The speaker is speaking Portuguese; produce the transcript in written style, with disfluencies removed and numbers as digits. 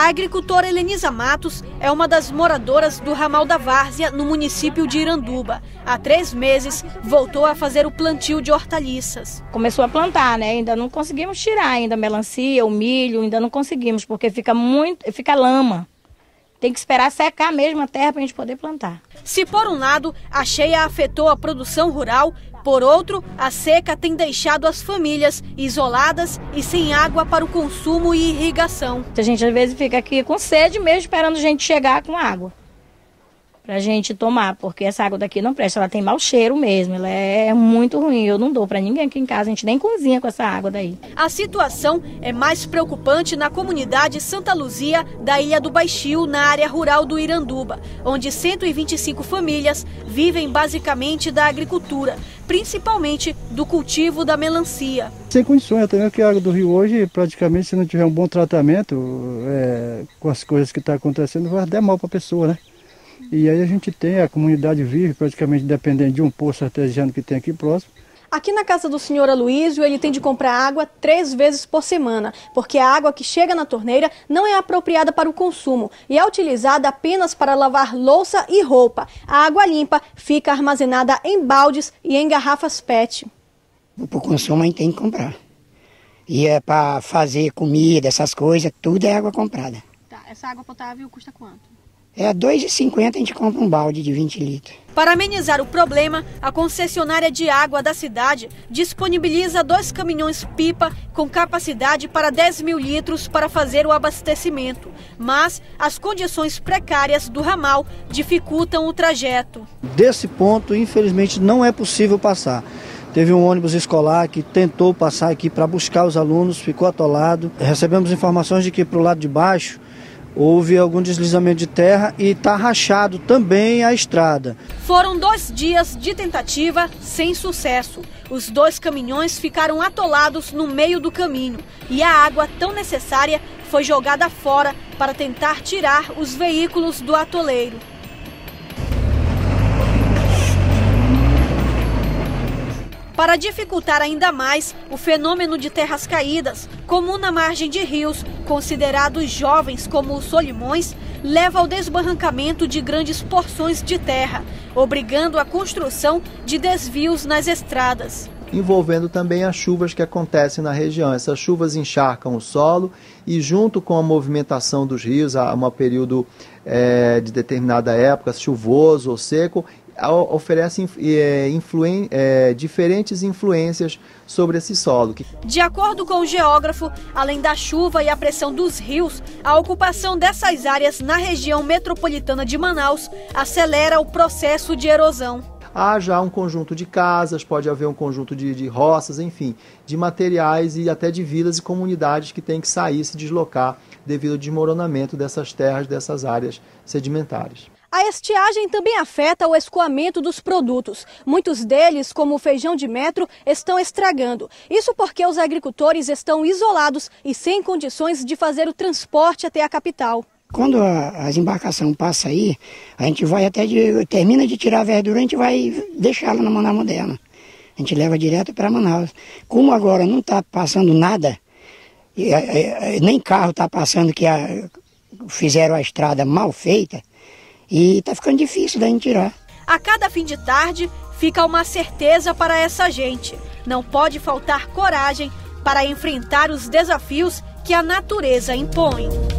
agricultora Helenisa Matos é uma das moradoras do ramal da Várzea, no município de Iranduba. Há 3 meses, voltou a fazer o plantio de hortaliças. Começou a plantar, né? Ainda não conseguimos tirar ainda a melancia, o milho, ainda não conseguimos, porque fica lama. Tem que esperar secar mesmo a terra para a gente poder plantar. Se por um lado a cheia afetou a produção rural, por outro, a seca tem deixado as famílias isoladas e sem água para o consumo e irrigação. A gente às vezes fica aqui com sede mesmo, esperando a gente chegar com água pra gente tomar, porque essa água daqui não presta, ela tem mau cheiro mesmo, ela é muito ruim, eu não dou para ninguém aqui em casa, a gente nem cozinha com essa água daí. A situação é mais preocupante na comunidade Santa Luzia da Ilha do Baixio, na área rural do Iranduba, onde 125 famílias vivem basicamente da agricultura, principalmente do cultivo da melancia. Sem condições, até mesmo que a água do rio hoje, praticamente, se não tiver um bom tratamento, com as coisas que estão acontecendo, vai dar mal para a pessoa, né? E aí a gente tem, a comunidade vive praticamente dependendo de um poço artesiano que tem aqui próximo. Aqui na casa do senhor Aloísio, ele tem de comprar água 3 vezes por semana, porque a água que chega na torneira não é apropriada para o consumo e é utilizada apenas para lavar louça e roupa. A água limpa fica armazenada em baldes e em garrafas PET. Para o consumo a gente tem que comprar. E é para fazer comida, essas coisas, tudo é água comprada. Tá, essa água potável custa quanto? É R$ 2,50 a gente compra um balde de 20 litros. Para amenizar o problema, a concessionária de água da cidade disponibiliza 2 caminhões-pipa com capacidade para 10 mil litros para fazer o abastecimento. Mas as condições precárias do ramal dificultam o trajeto. Desse ponto, infelizmente, não é possível passar. Teve um ônibus escolar que tentou passar aqui para buscar os alunos, ficou atolado. Recebemos informações de que para o lado de baixo houve algum deslizamento de terra e está rachado também a estrada. Foram 2 dias de tentativa sem sucesso. Os 2 caminhões ficaram atolados no meio do caminho e a água tão necessária foi jogada fora para tentar tirar os veículos do atoleiro. Para dificultar ainda mais o fenômeno de terras caídas, comum na margem de rios, considerados jovens como os solimões, leva ao desbarrancamento de grandes porções de terra, obrigando a construção de desvios nas estradas. Envolvendo também as chuvas que acontecem na região. Essas chuvas encharcam o solo e, junto com a movimentação dos rios, há um período de determinada época, chuvoso ou seco, oferece diferentes influências sobre esse solo. De acordo com o geógrafo, além da chuva e a pressão dos rios, a ocupação dessas áreas na região metropolitana de Manaus acelera o processo de erosão. Há já um conjunto de casas, pode haver um conjunto de roças, enfim, de materiais e até de vilas e comunidades que têm que sair, se deslocar devido ao desmoronamento dessas terras, dessas áreas sedimentares. A estiagem também afeta o escoamento dos produtos. Muitos deles, como o feijão de metro, estão estragando. Isso porque os agricultores estão isolados e sem condições de fazer o transporte até a capital. Quando as embarcações passam aí, a gente vai termina de tirar a verdura, a gente vai deixá-la na Manaus Moderna. A gente leva direto para Manaus. Como agora não está passando nada, nem carro está passando, que fizeram a estrada mal feita, e está ficando difícil da gente tirar. A cada fim de tarde fica uma certeza para essa gente. Não pode faltar coragem para enfrentar os desafios que a natureza impõe.